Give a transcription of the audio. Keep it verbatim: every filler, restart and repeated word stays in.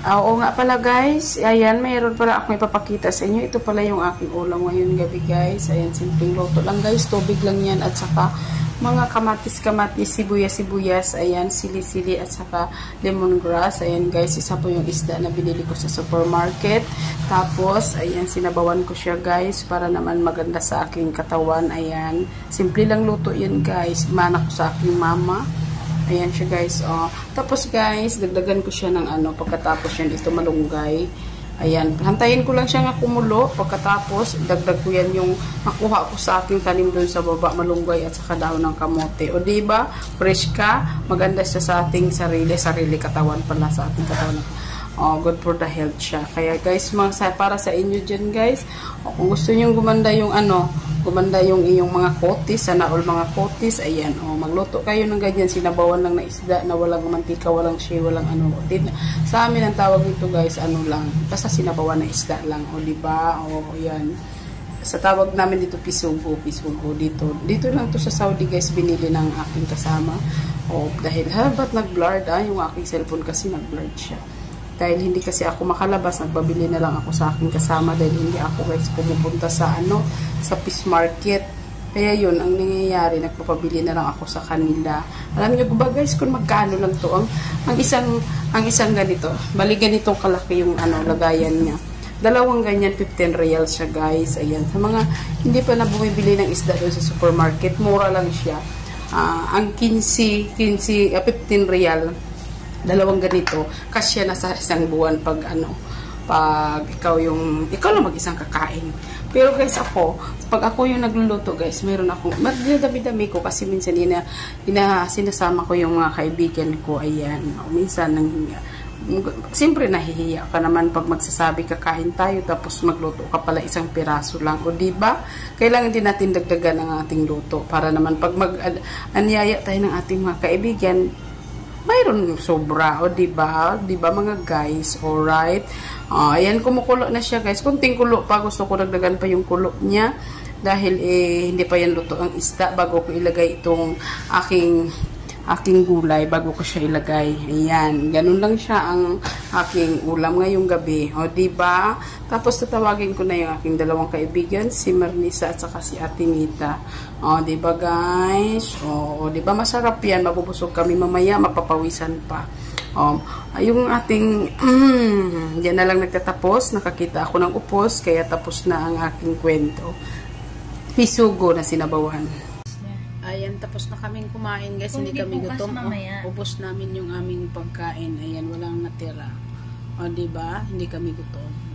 Ah, oo nga pala guys, ayan, mayroon pala ako ipapakita sa inyo. Ito pala yung aking ulam ngayon gabi guys. Ayan, simpleng luto lang guys, tubig lang yan at saka mga kamatis-kamatis, sibuyas-sibuyas, ayan, sili-sili at saka lemongrass. Ayan guys, isa po yung isda na binili ko sa supermarket. Tapos, ayan, sinabawan ko siya guys para naman maganda sa aking katawan. Ayan, simple lang luto yan guys. Mana ko sa aking mama. Ayan siya guys, oh. Tapos guys, dagdagan ko siya ng ano, pagkatapos yan ito malunggay. Ayan, hantayin ko lang siya nga kumulo. Pagkatapos, dagdag ko yan yung nakuha ko sa aking tanim doon sa baba, malunggay at saka daon ng kamote. O diba, fresh ka, maganda siya sa ating sarili, sarili katawan pala sa ating katawan. Oh, good for the health siya. Kaya guys, mga, para sa inyo dyan guys, oh, kung gusto nyo gumanda yung ano, gumanda yung iyong mga kotis, sana all mga kotis, ayan, oh, magluto kayo ng ganyan, sinabawan lang na isda na walang mantika, walang shea, walang ano. Sa amin ang tawag nito guys, ano lang, basta sinabawan na isda lang, o oh, diba, o oh, yan. Sa tawag namin dito, pisugo, pisugo dito. Dito lang to sa Saudi guys, binili ng aking kasama. O, oh, dahil, ha, ba't nag-blurred, ah, yung aking cellphone kasi nag-blurred siya. Dahil hindi kasi ako makalabas, nagbabili na lang ako sa aking kasama dahil hindi ako guys pumupunta sa ano, sa fish market. Kaya yun, ang nangyayari, nagpapabili na lang ako sa kanila. Alam niyo ba guys, kung magkano lang to ang, ang isang ang isang ganito, bali ganitong kalaki yung ano, lagayan niya. Dalawang ganyan, fifteen reals siya guys. Ayan, sa mga hindi pa na bumibili ng isda doon sa supermarket, mura lang siya. Uh, ang quince, quince, uh, fifteen real. Dalawang ganito, kasya na sa isang buwan pag ano, pag ikaw yung, ikaw lang mag-isang kakain. Pero guys ako, pag ako yung nagluluto guys, meron akong, magdadami-dami ko kasi minsan ina, ina, sinasama ko yung mga kaibigan ko, ayan, o minsan nang, siyempre nahihiya ka naman pag magsasabi kakain tayo tapos magluto ka pala isang piraso lang, o diba? Kailangan din natin dagdagan ang ating luto para naman pag mag-anyaya tayo ng ating mga kaibigan, mayroon sobra, o diba? Diba mga guys? Alright. Uh, ayan, kumukulo na siya guys. Kunting kulo pa. Gusto ko dagdagan pa yung kulo niya. Dahil eh, hindi pa yan luto ang isda bago ko ilagay itong aking aking gulay bago ko siya ilagay. Ayan. Ganun lang siya ang aking ulam ngayong gabi. O diba? Tapos tatawagin ko na yung aking dalawang kaibigan, si Marnisa at saka si Ate Mita. O diba guys? O diba masarap yan? Mabubusog kami mamaya, mapapawisan pa. O, yung ating mm, yan na lang nagtatapos. Nakakita ako ng upos, kaya tapos na ang aking kwento. Pisugo na sinabawan. Ayan, tapos na kaming kumain guys, hindi kami gutom. Oh, ubos namin yung aming pagkain. Ayan, walang natira. O, diba? Hindi kami gutom.